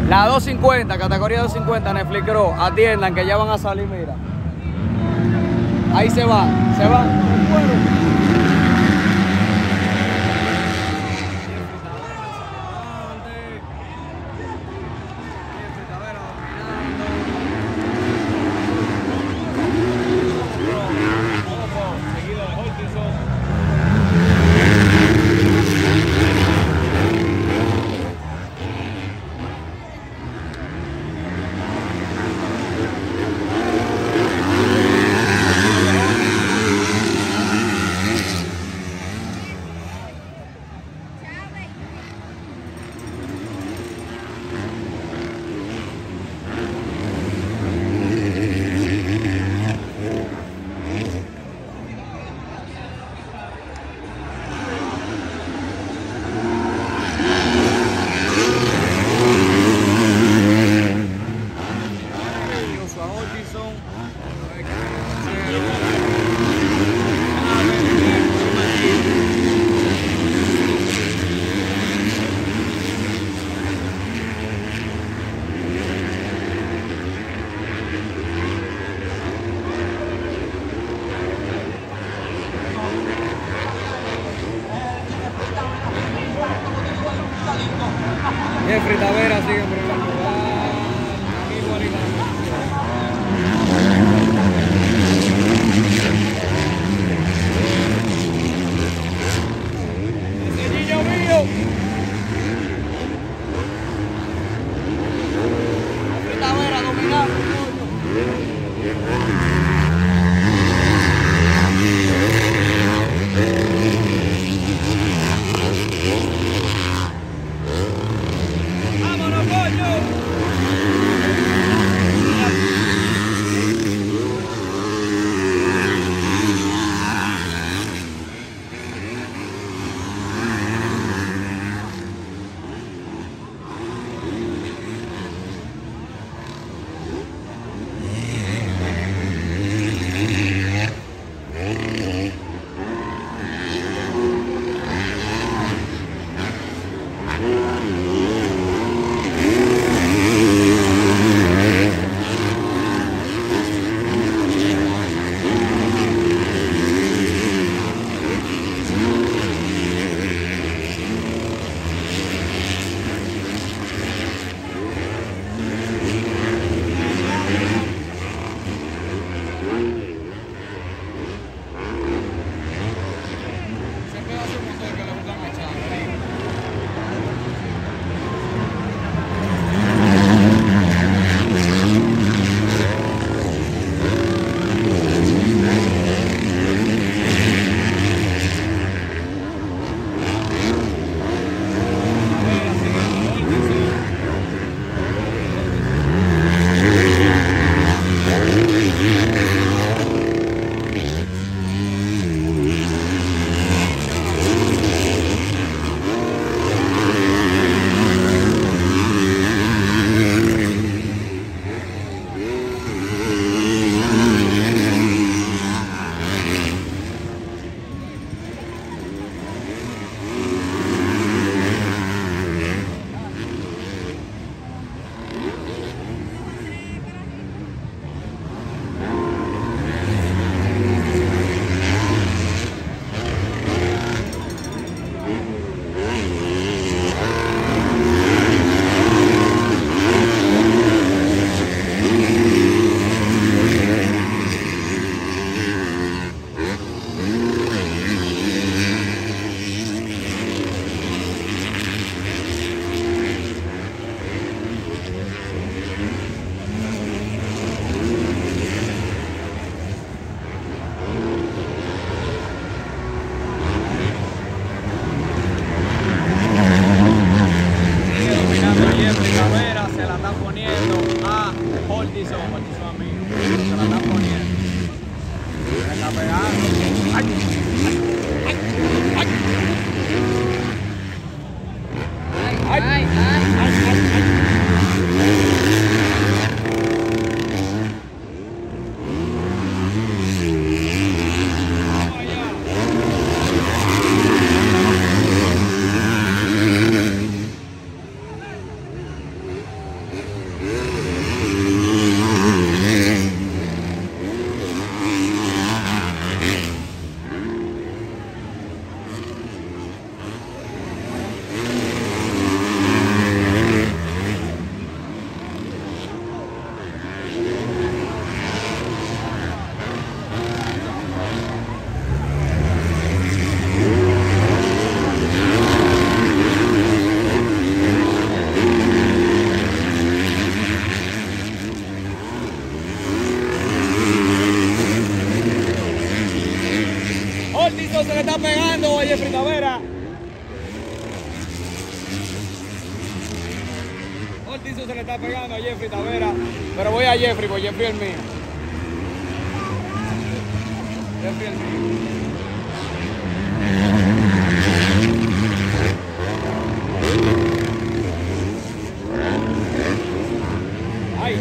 La 250, categoría 250, Netflix Cross. Atiendan que ya van a salir, mira. Ahí se va. Jeffrey Tavera sigue en primer lugar. ¡Ese niño mío! Jeffrey Tavera dominando. ¡Vámonos, coño! Holtinson se le está pegando a Jeffrey Tavera, pero voy a Jeffrey, porque Jeffrey es el mío. Jeffrey es el mío. Ay.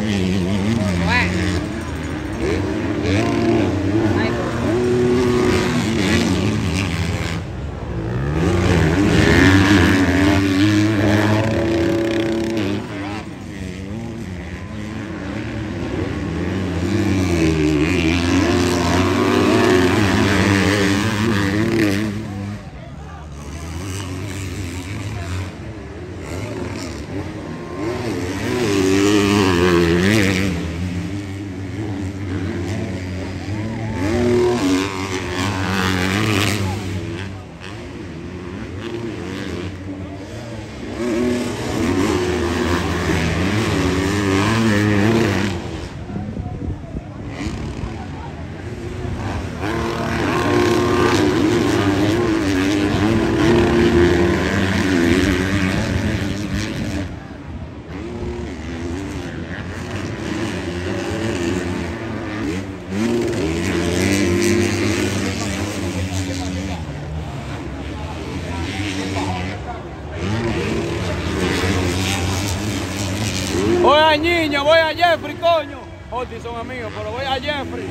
Voy a Niño, voy a Jeffrey, coño. Holtis son amigos, pero voy a Jeffrey.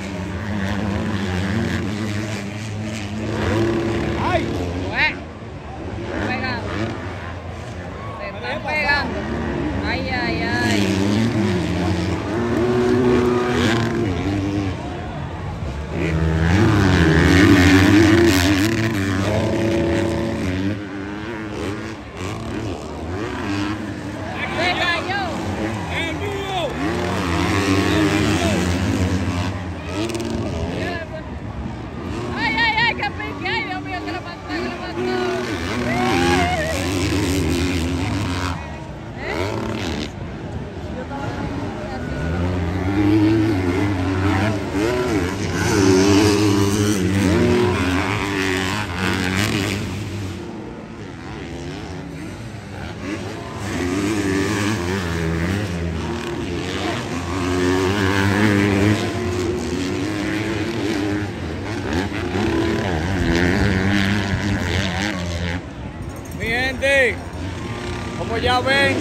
¡Ay! Pegando. Se están pegando. Ay, ay, ay. Como ya ven,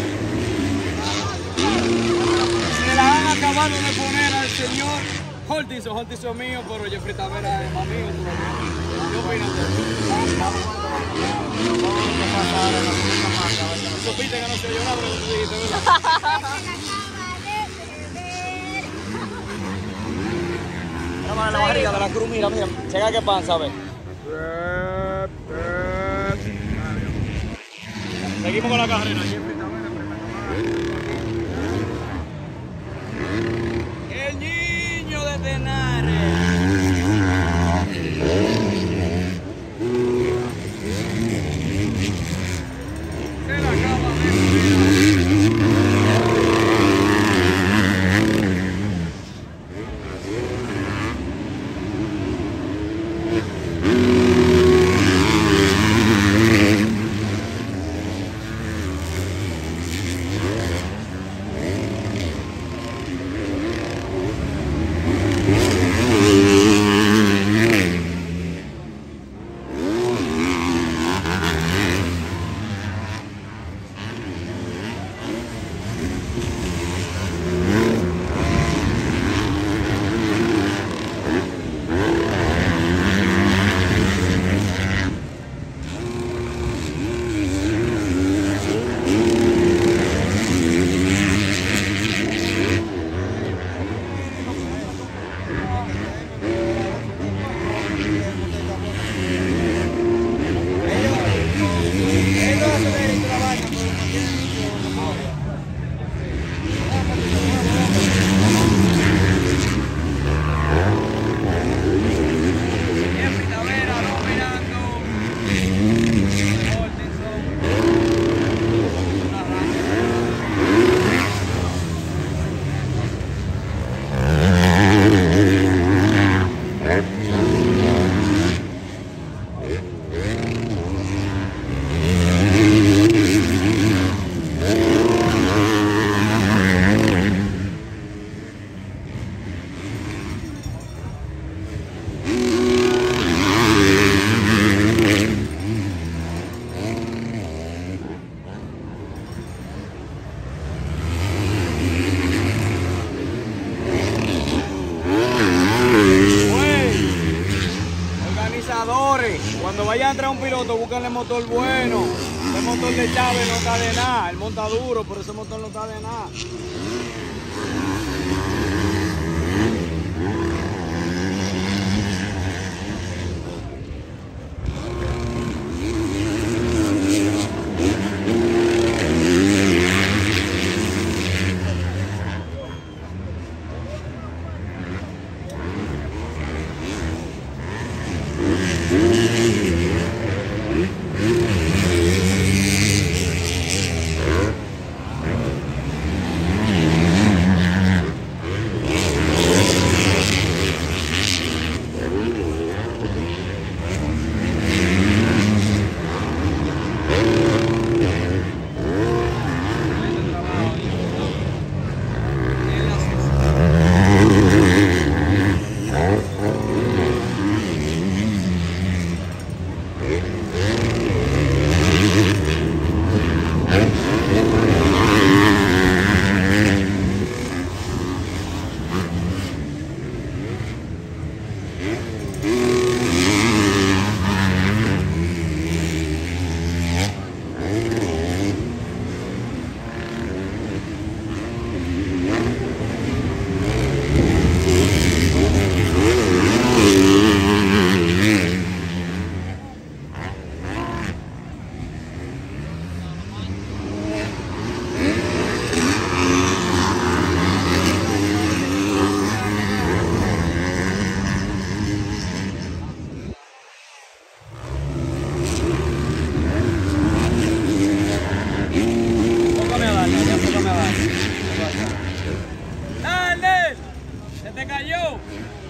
se la han acabado de poner al señor Holtinson. Holtinson mío, pero Jeffrey Tavera es más mío todavía. ¿Qué opinas de eso? Supiste que no se lloraba, pero tú dijiste, ¿verdad? Mira, la barriga de la cruz, mira, mira. Checa qué panza, ve. Seguimos con la carrera. El niño de Tenares. Se la acaba encuentran un piloto, búsquenle motor bueno. El motor de Chávez no está de nada. Él monta duro, pero ese motor no está de nada. ¡Dale! ¡Se te cayó!